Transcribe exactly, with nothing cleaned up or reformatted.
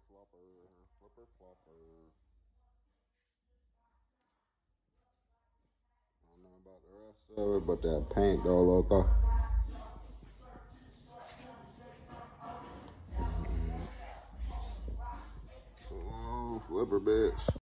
flopper, flipper flopper. I don't know about the rest of it, but that paint though, loco. Oh, flipper bitch.